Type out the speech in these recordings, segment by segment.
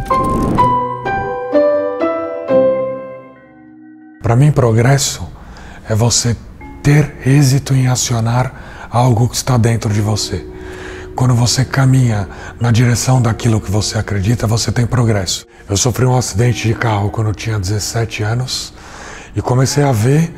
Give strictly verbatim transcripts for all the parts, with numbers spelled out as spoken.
Para mim, progresso é você ter êxito em acionar algo que está dentro de você. Quando você caminha na direção daquilo que você acredita, você tem progresso. Eu sofri um acidente de carro quando eu tinha dezessete anos e comecei a ver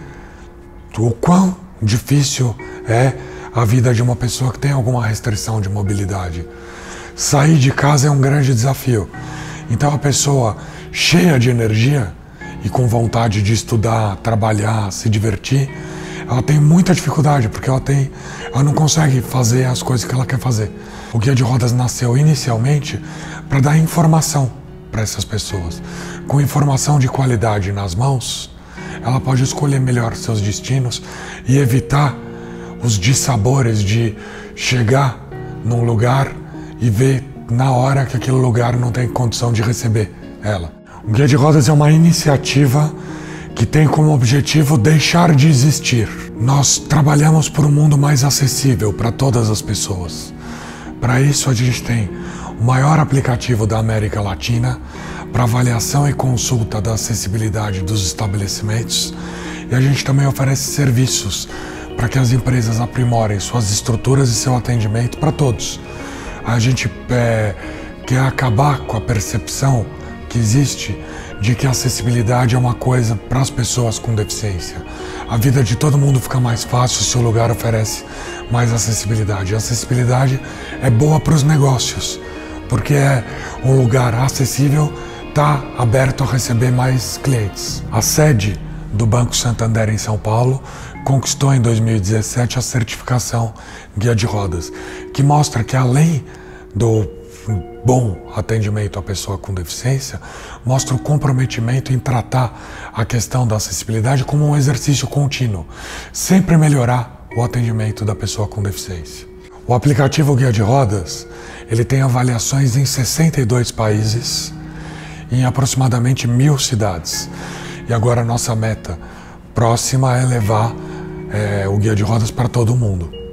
o quão difícil é a vida de uma pessoa que tem alguma restrição de mobilidade. Sair de casa é um grande desafio. Então a pessoa cheia de energia e com vontade de estudar, trabalhar, se divertir, ela tem muita dificuldade, porque ela, tem, ela não consegue fazer as coisas que ela quer fazer. O Guia de Rodas nasceu inicialmente para dar informação para essas pessoas. Com informação de qualidade nas mãos, ela pode escolher melhor seus destinos e evitar os dissabores de chegar num lugar e ver na hora que aquele lugar não tem condição de receber ela. O Guia de Rodas é uma iniciativa que tem como objetivo deixar de existir. Nós trabalhamos por um mundo mais acessível para todas as pessoas. Para isso a gente tem o maior aplicativo da América Latina para avaliação e consulta da acessibilidade dos estabelecimentos, e a gente também oferece serviços para que as empresas aprimorem suas estruturas e seu atendimento para todos. A gente é, quer acabar com a percepção que existe de que a acessibilidade é uma coisa para as pessoas com deficiência. A vida de todo mundo fica mais fácil se o lugar oferece mais acessibilidade. A acessibilidade é boa para os negócios, porque é um lugar acessível, está aberto a receber mais clientes. A sede do Banco Santander em São Paulo conquistou em dois mil e dezessete a certificação Guia de Rodas, que mostra que além do bom atendimento à pessoa com deficiência, mostra o comprometimento em tratar a questão da acessibilidade como um exercício contínuo, sempre melhorar o atendimento da pessoa com deficiência. O aplicativo Guia de Rodas, ele tem avaliações em sessenta e dois países, em aproximadamente mil cidades. E agora a nossa meta próxima é levar é, o Guia de Rodas para todo mundo.